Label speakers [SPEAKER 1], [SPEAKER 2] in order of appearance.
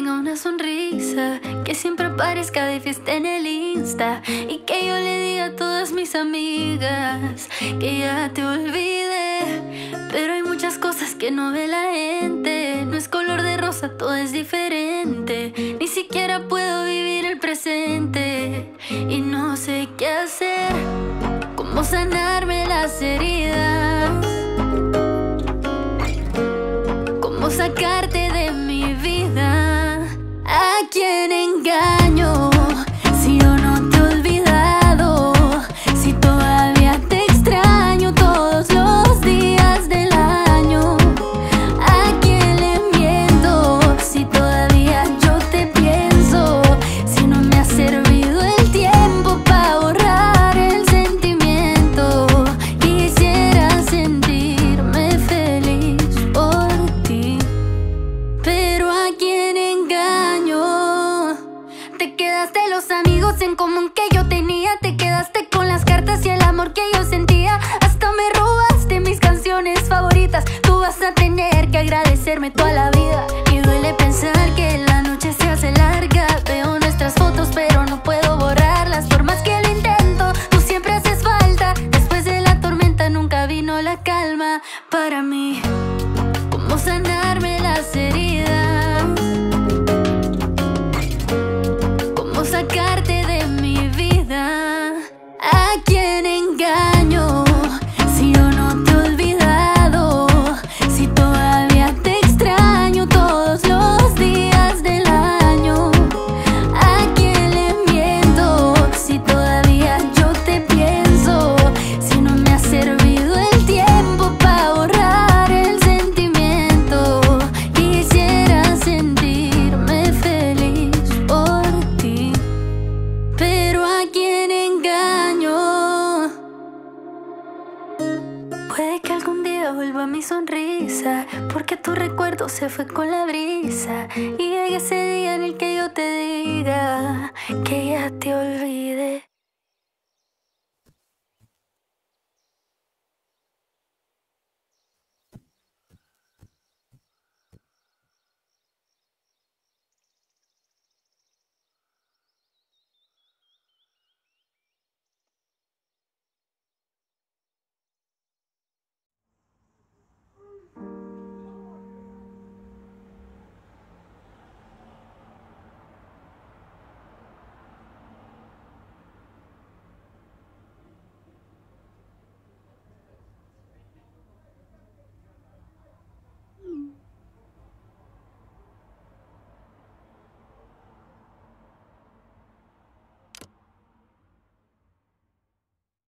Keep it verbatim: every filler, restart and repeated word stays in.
[SPEAKER 1] tenga una sonrisa, que siempre aparezca de fiesta en el Insta y que yo le diga a todas mis amigas que ya te olvidé. Pero hay muchas cosas que no ve la gente, no es color de rosa, todo es diferente. Ni siquiera puedo vivir el presente y no sé qué hacer, cómo sanarme las heridas, cómo sacarte de mi vida. ¿A quién engaño si yo no te he olvidado? Si todavía te extraño todos los días del año. ¿A quién le miento si todavía yo te pienso? Si no me ha servido el tiempo para borrar el sentimiento. Quisiera sentirme feliz por ti, pero ¿a quién engaño? Te quedaste los amigos en común que yo tenía, te quedaste con las cartas y el amor que yo sentía. Hasta me robaste mis canciones favoritas. Tú vas a tener que agradecerme toda la vida. Y duele pensar que la noche se hace larga. Veo nuestras fotos pero no puedo borrarlas. Por más que lo intento, tú siempre haces falta. Después de la tormenta nunca vino la calma para mí. ¿Cómo sanarme las heridas? ¿Cómo sacarte de mi vida? ¿A quién engaño si yo no te he olvidado? Si todavía te extraño todos los días del año. ¿A quién le miento si todavía yo te pienso? Si no me ha servido el tiempo para borrar el sentimiento. Quisiera sentirme feliz por ti, pero ¿a quién engaño? Puede que algún día vuelva mi sonrisa, porque tu recuerdo se fue con la brisa, y llegue ese día en el que yo te diga que ya te olvidé.